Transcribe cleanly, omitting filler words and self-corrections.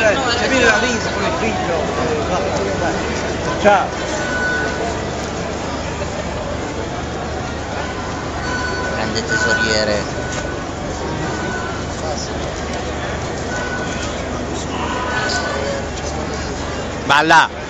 Se viene la Linz con il figlio. Ciao. Grande tesoriere. Balla!